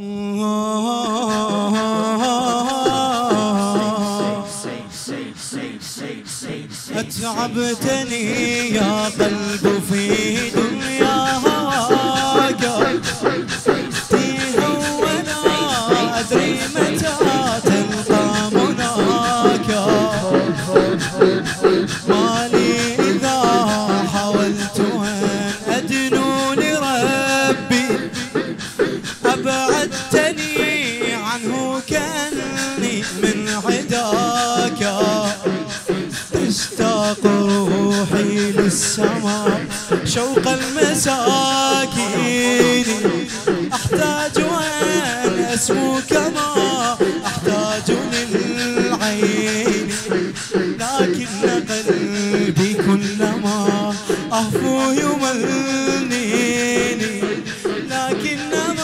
أتعبتني يا قلب في دنيا هواك، فيها ولا أدري متى تلقى مناك. مالي إذا حاولت أن أدنو لربي، أبعدتني عنه كأني من عداك. تشتاق روحي للسماء شوق المساكين، أحتاج أن أسمو كما أحتاج للعين. لكن قلبي كلما أهفو يمنيني، لكن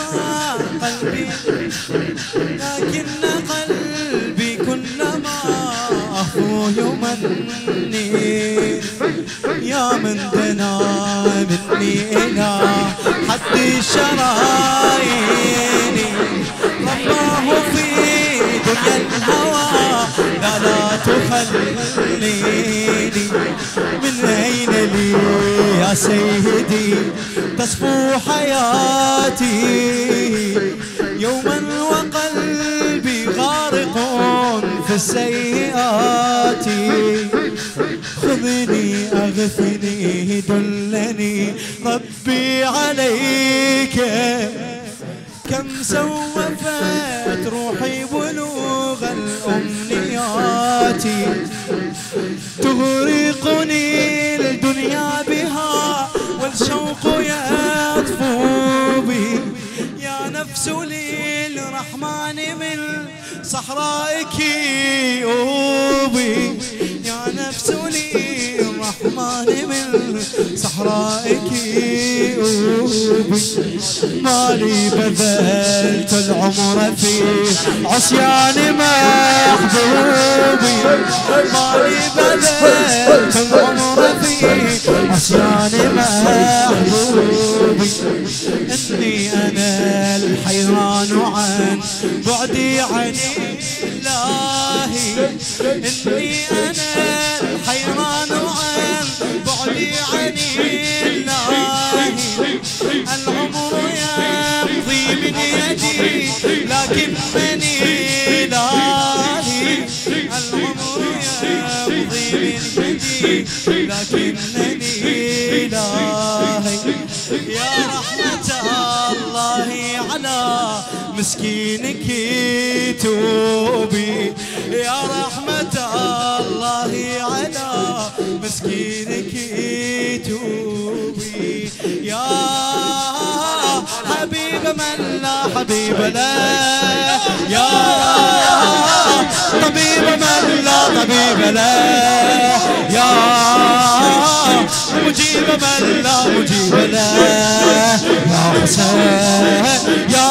قلبي كلما أهفو يمنيني. يا من دنا مني إلى حد الشرايين، رباه في دنيا الهوى لا تخليني. من أين لي يا سيدي تصفو حياتي، يوما وقلبي غارق في السيئات. خذني أغثني دلني ربي عليك، كم سوفت روحي بلوغ الأمنيات. تغرقني الدنيا بها والشوق يطفو بي. يا نفس للرحمن من صحرائك أوبي، يا نفس للرحمن من صحرائك أوبي. مالي بذلت العمر في عصيان محبوبي، مالي بذلت العمر في عصيان محبوبي. إني أنا الحيران عن بعدي عن إلهي، إني أنا الحيران عن بعدي عن إلهي. العمر يمضي من يدي لكنني إلهي، العمر يمضي من يدي لكنني إلهي. يا رحمة الله على مسكينك توبي، يا رحمة الله على مسكينك توبي. يا حبيب من لا حبيب له، يا طبيب من لا طبيب له، يا مجيب من لا مجيب له. يا حسين يا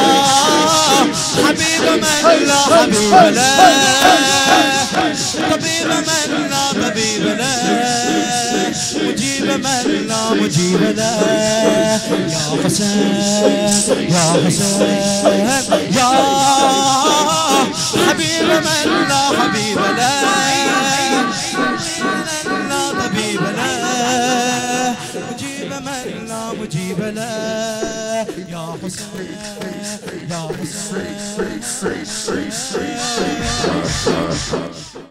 حبيب من لا حبيب له، طبيب من لا طبيب له، مجيب من لا مجيب له. يا حسين يا حسين يا حبيب من لا حبيب له، لا طبيب له، مجيب من لا مجيب له. يا حسين يا حسين.